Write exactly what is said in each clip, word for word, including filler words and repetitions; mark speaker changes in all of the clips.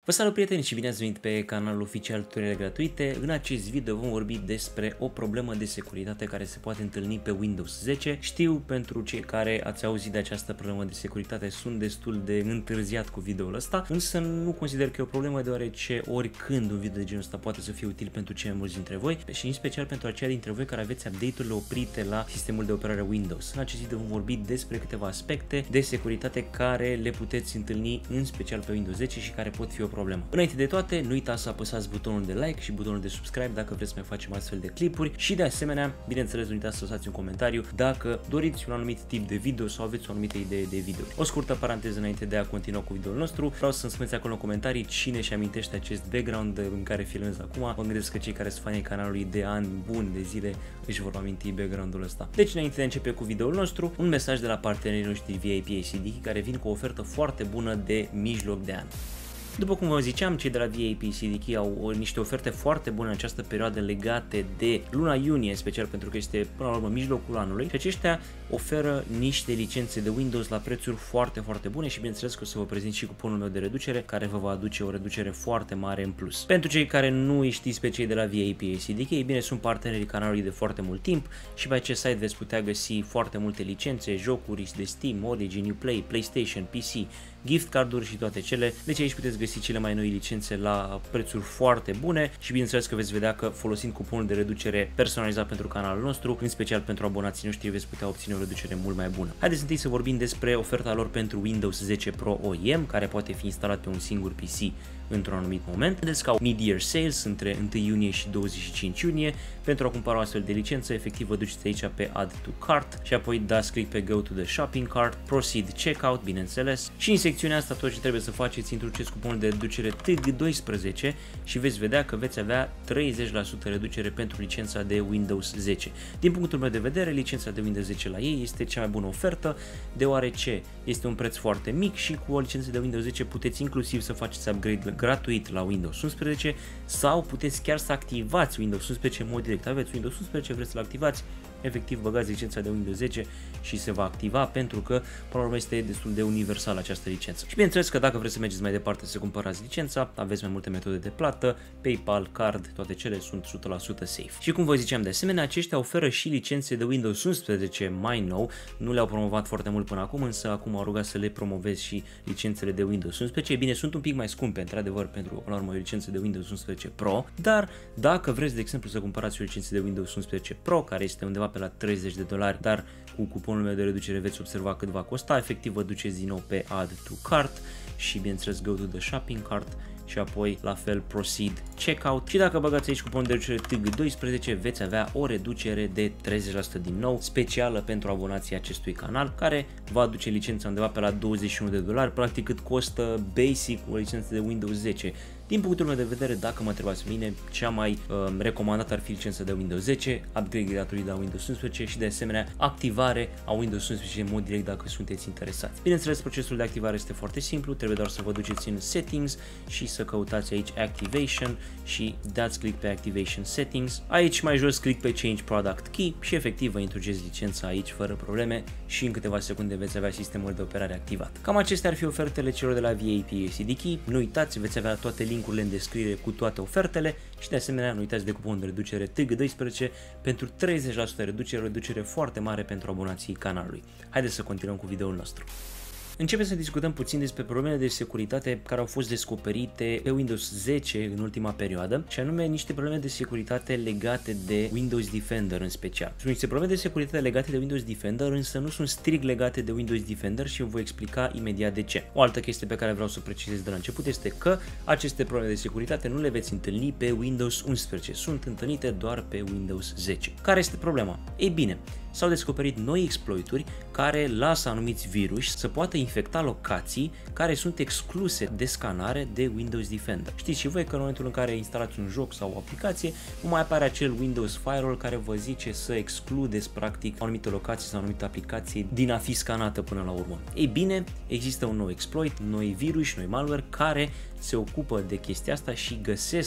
Speaker 1: Vă salut prieteni și bine ați venit pe canalul oficial Tutoriale Gratuite. În acest video vom vorbi despre o problemă de securitate care se poate întâlni pe Windows zece. Știu, pentru cei care ați auzit de această problemă de securitate sunt destul de întârziat cu videoul ăsta, însă nu consider că e o problemă, deoarece oricând un video de genul ăsta poate să fie util pentru cei mai mulți dintre voi și în special pentru aceia dintre voi care aveți update-urile oprite la sistemul de operare Windows. În acest video vom vorbi despre câteva aspecte de securitate care le puteți întâlni în special pe Windows zece și care pot fi o problemă. Înainte de toate, nu uitați să apăsați butonul de like și butonul de subscribe dacă vreți să mai facem astfel de clipuri și de asemenea, bineînțeles, nu uitați să lăsați un comentariu dacă doriți un anumit tip de video sau aveți o anumită idee de video. O scurtă paranteză înainte de a continua cu videoul nostru, vreau să-mi spuneți acolo în comentarii cine își amintește acest background în care filmez acum. Mă gândesc că cei care sunt fanii canalului de ani buni, de zile, își vor aminti background-ul ăsta. Deci, înainte de a începe cu videoul nostru, un mesaj de la partenerii noștri V I P A C D care vin cu o ofertă foarte bună de mijloc de an. După cum vă ziceam, cei de la V I P C D Key au o, niște oferte foarte bune în această perioadă legate de luna iunie, în special pentru că este până la urmă mijlocul anului și aceștia oferă niște licențe de Windows la prețuri foarte, foarte bune și bineînțeles că o să vă prezint și cuponul meu de reducere care vă va aduce o reducere foarte mare în plus. Pentru cei care nu îi știți pe cei de la V I P A C D Key, bine, sunt partenerii canalului de foarte mult timp și pe acest site veți putea găsi foarte multe licențe, jocuri de Steam, Origin, Uplay, PlayStation, P C, gift carduri și toate cele. Deci aici puteți găsi cele mai noi licențe la prețuri foarte bune și bineînțeles că veți vedea că folosind cuponul de reducere personalizat pentru canalul nostru, în special pentru abonații noștri, veți putea obține o reducere mult mai bună. Haideți întâi să vorbim despre oferta lor pentru Windows zece Pro O E M, care poate fi instalat pe un singur P C într-un anumit moment. Vedeți că au mid-year sales între întâi iunie și douăzeci și cinci iunie. Pentru a cumpăra o astfel de licență, efectiv vă duceți aici pe Add to Cart și apoi dați click pe Go to the Shopping Cart, Proceed Checkout, bineînțeles. Și în secțiunea asta tot ce trebuie să faceți, introduceți cuponul de reducere T G doisprezece și veți vedea că veți avea treizeci la sută reducere pentru licența de Windows zece. Din punctul meu de vedere, licența de Windows zece la ei este cea mai bună ofertă, deoarece este un preț foarte mic și cu o licență de Windows zece puteți inclusiv să faceți upgrade gratuit la Windows unsprezece sau puteți chiar să activați Windows unsprezece în mod direct. Aveți Windows unsprezece, vreți să-l activați, efectiv băgați licența de Windows zece și se va activa, pentru că până la urmă este destul de universală această licență. Și bineînțeles că dacă vreți să mergeți mai departe să cumpărați licența, aveți mai multe metode de plată, PayPal, Card, toate cele sunt o sută la sută safe. Și cum vă ziceam de asemenea, aceștia oferă și licențe de Windows unsprezece mai nou, nu le-au promovat foarte mult până acum, însă acum au rugat să le promovez și licențele de Windows unsprezece. Bine, sunt un pic mai scumpe, într-adevăr, pentru că până la urmă o licență de Windows unsprezece Pro, dar dacă vreți de exemplu să cumpărați o licență de Windows unsprezece Pro, care este undeva pe la treizeci de dolari, dar cu cuponul meu de reducere veți observa cât va costa, efectiv vă duceți din nou pe Add to Cart și bineînțeles Go to the Shopping Cart și apoi la fel Proceed Checkout și dacă băgați aici cuponul de reducere T G doisprezece veți avea o reducere de treizeci la sută din nou, specială pentru abonații acestui canal, care va aduce licența undeva pe la douăzeci și unu de dolari, practic cât costă basic o licență de Windows zece. Din punctul meu de vedere, dacă mă întrebați pe mine, cea mai uh, recomandată ar fi licența de Windows zece, upgrade gratuit la Windows unsprezece și de asemenea activare a Windows unsprezece în mod direct dacă sunteți interesați. Bineînțeles, procesul de activare este foarte simplu, trebuie doar să vă duceți în Settings și să căutați aici Activation și dați click pe Activation Settings. Aici mai jos click pe Change Product Key și efectiv vă introduceți licența aici fără probleme și în câteva secunde veți avea sistemul de operare activat. Cam acestea ar fi ofertele celor de la V I P A C D Key. Nu uitați, veți avea toate linkurile în descriere cu toate ofertele și de asemenea nu uitați de cuponul de reducere T G doisprezece pentru treizeci la sută reducere, o reducere foarte mare pentru abonații canalului. Haideți să continuăm cu videoul nostru. Începem să discutăm puțin despre problemele de securitate care au fost descoperite pe Windows zece în ultima perioadă, și anume niște probleme de securitate legate de Windows Defender în special. Sunt niște probleme de securitate legate de Windows Defender, însă nu sunt strict legate de Windows Defender și vă voi explica imediat de ce. O altă chestie pe care vreau să o precizez de la început este că aceste probleme de securitate nu le veți întâlni pe Windows unsprezece, sunt întâlnite doar pe Windows zece. Care este problema? Ei bine, s-au descoperit noi exploituri care lasă anumiți virus să poată infecta locații care sunt excluse de scanare de Windows Defender. Știți și voi că în momentul în care instalați un joc sau o aplicație, nu mai apare acel Windows Firewall care vă zice să excludeți practic anumite locații sau anumite aplicații din a fi scanată până la urmă. Ei bine, există un nou exploit, noi virus, noi malware care se ocupă de chestia asta și găsesc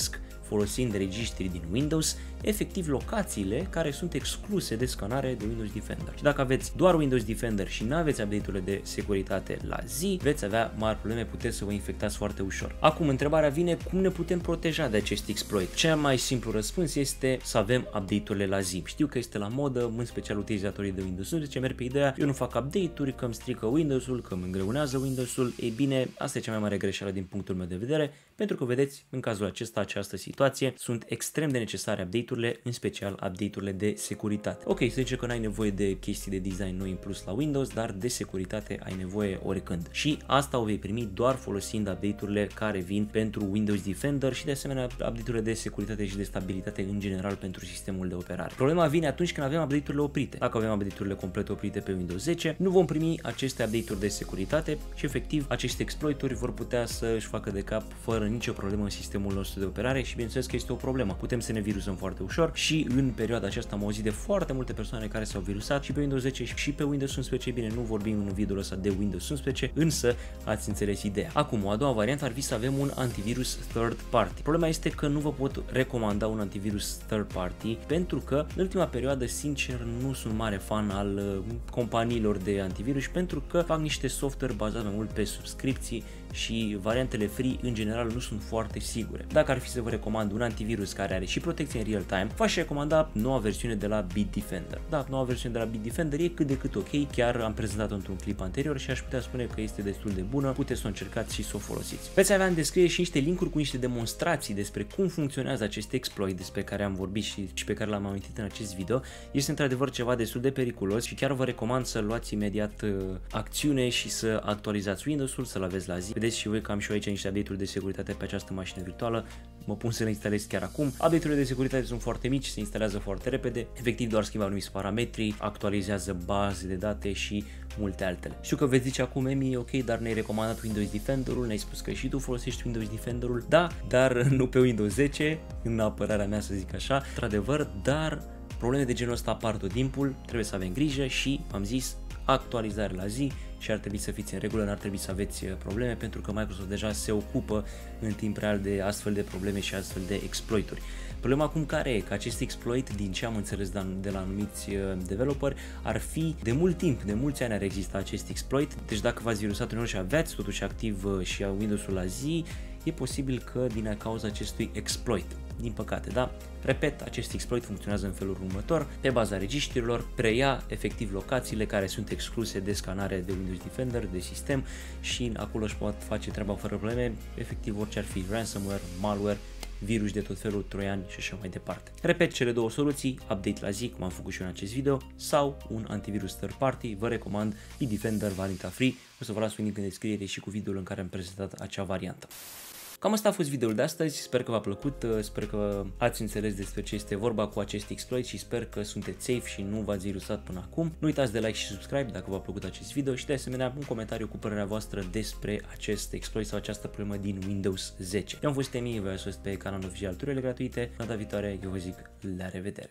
Speaker 1: folosind registri din Windows, efectiv locațiile care sunt excluse de scanare de Windows Defender. Și dacă aveți doar Windows Defender și nu aveți update-urile de securitate la zi, veți avea mari probleme, puteți să vă infectați foarte ușor. Acum, întrebarea vine, cum ne putem proteja de acest exploit? Cel mai simplu răspuns este să avem update-urile la zi. Știu că este la modă, în special utilizatorii de Windows unsprezece merg pe ideea, eu nu fac update-uri, că îmi strică Windows-ul, că îmi îngreunează Windows-ul. Ei bine, asta e cea mai mare greșeală din punctul meu de vedere, pentru că vedeți, în cazul acesta, această situație, sunt extrem de necesare update-urile, în special update-urile de securitate. Ok, să zicem că n-ai nevoie de chestii de design noi în plus la Windows, dar de securitate ai nevoie oricând. Și asta o vei primi doar folosind update-urile care vin pentru Windows Defender și de asemenea update-urile de securitate și de stabilitate în general pentru sistemul de operare. Problema vine atunci când avem update-urile oprite. Dacă avem update-urile complet oprite pe Windows zece, nu vom primi aceste update-uri de securitate și efectiv aceste exploituri vor putea să își facă de cap fără nicio problemă în sistemul nostru de operare și bineînțeles că este o problemă. Putem să ne virusăm foarte ușor și în perioada aceasta am auzit de foarte multe persoane care s-au virusat și pe Windows zece și pe Windows unsprezece. Bine, nu vorbim în videoul ăsta de Windows unsprezece, însă ați înțeles ideea. Acum, o a doua variantă ar fi să avem un antivirus third party. Problema este că nu vă pot recomanda un antivirus third party pentru că în ultima perioadă, sincer, nu sunt mare fan al uh, companiilor de antivirus pentru că fac niște software bazat mai mult pe subscripții și variantele free în general nu sunt foarte sigure. Dacă ar fi să vă recomand un antivirus care are și protecție în real time, v-aș recomanda noua versiune de la Bitdefender. Da, noua versiune de la Bitdefender e cât de cât ok, chiar am prezentat-o într-un clip anterior și aș putea spune că este destul de bună, puteți să o încercați și să o folosiți. Veți avea în descriere și niște linkuri cu niște demonstrații despre cum funcționează acest exploit despre care am vorbit și, și pe care l-am amintit în acest video. Este într-adevăr ceva destul de periculos și chiar vă recomand să luați imediat uh, acțiune și să actualizați Windows-ul, să-l aveți la zi. Vedeți și voi că am și eu aici niște update-uri de securitate pe această mașină virtuală. Mă pun să le instalez chiar acum. Update-urile de securitate sunt foarte mici, se instalează foarte repede. Efectiv doar schimbă anumiți parametri, actualizează baze de date și multe altele. Știu că veți zice acum, Emi, ok, dar ne-ai recomandat Windows Defender-ul, ne-ai spus că și tu folosești Windows Defender-ul. Da, dar nu pe Windows zece, în apărarea mea să zic așa, într-adevăr, dar probleme de genul ăsta apar tot timpul, trebuie să avem grijă și, am zis, actualizare la zi și ar trebui să fiți în regulă, n-ar trebui să aveți probleme pentru că Microsoft deja se ocupă în timp real de astfel de probleme și astfel de exploituri. Problema acum care e? Că acest exploit, din ce am înțeles de la anumiți developeri, ar fi de mult timp, de mulți ani ar exista acest exploit, deci dacă v-ați virusat uneori și aveți totuși activ și Windows-ul la zi, e posibil că din cauza acestui exploit. Din păcate, da? Repet, acest exploit funcționează în felul următor, pe baza regiștrilor, preia efectiv locațiile care sunt excluse de scanare de Windows Defender, de sistem și acolo își pot face treaba fără probleme, efectiv orice ar fi ransomware, malware, virus de tot felul, troiani și așa mai departe. Repet, cele două soluții, update la zi, cum am făcut și eu în acest video, sau un antivirus third party, vă recomand Bitdefender varianta free, o să vă las un link în descriere și cu videoul în care am prezentat acea variantă. Cam asta a fost videoul de astăzi, sper că v-a plăcut, sper că ați înțeles despre ce este vorba cu acest exploit și sper că sunteți safe și nu v-ați virusat până acum. Nu uitați de like și subscribe dacă v-a plăcut acest video și de asemenea un comentariu cu părerea voastră despre acest exploit sau această problemă din Windows zece. Eu am fost Emi, voi ați fost pe canalul oficial Tutoriale Gratuite, data viitoare eu vă zic la revedere!